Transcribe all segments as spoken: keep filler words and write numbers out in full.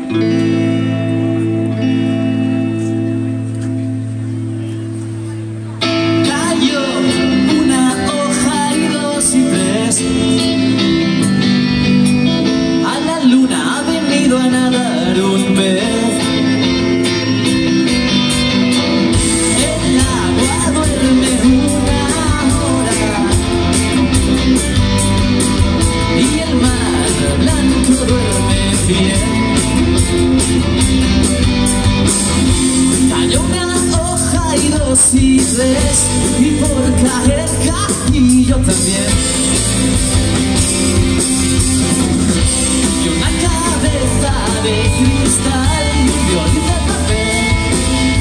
Cayó una hoja y dos y tres. A la luna ha venido a nadar un pez. El agua duerme una hora y el mar blanco duerme bien. Cayó una hoja y dos y tres, y por caer caí yo también. Y una cabeza de cristal y un violín de papel,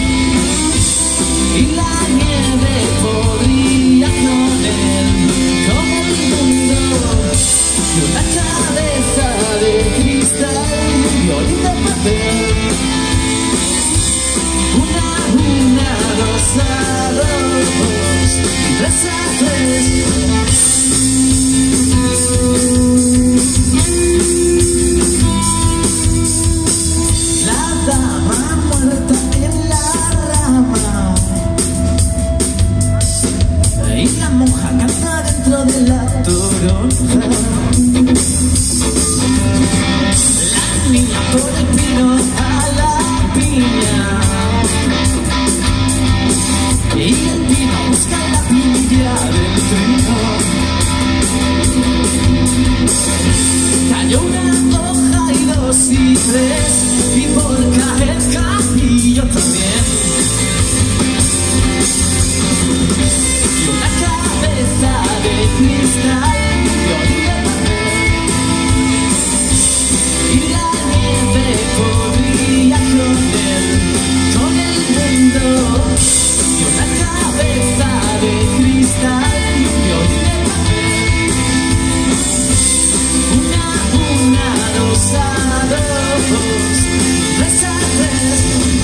y la nieve podría con él, con el mundo. Y una cabeza de cristal y un violín de papel. Una, una, dos a dos, tres a tres. La dama muerta en la rama, y la monja canta dentro de la toronja. La niña por el pino a la piña, y el pino busca la piña del trigo. Cayó una hoja y dos y tres, y por caer caí yo también. Y una cabeza de cristal y un violín de papel, y la nieve podría con él, con el mundo. Y una cabeza de cristal y un violín de papel. Una, una, dos a dos, tres a tres.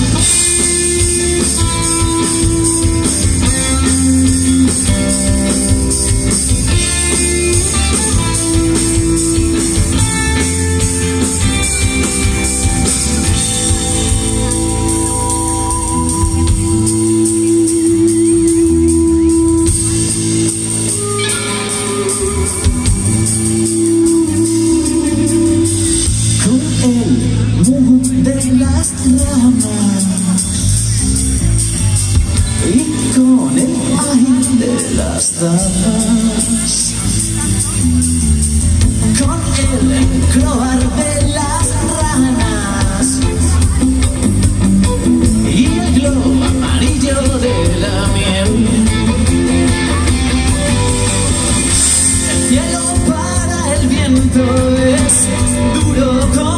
Y con el aire de las damas, con el croar de las ranas, y el globo amarillo de la miel. El cielo para el viento es duro con